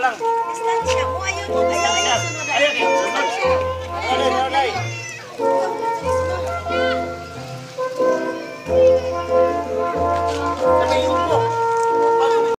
lang. Distansya mo, ayaw mo, ayaw, ayaw, sunod. Ayaw, sunod. Alay.